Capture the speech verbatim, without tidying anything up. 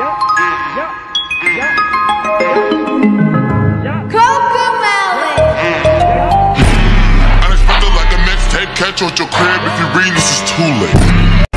Ja, ja, ja, ja, ja. Cocomelon. Unexpected like a mixtape, catch you at your crib if you read this is too late.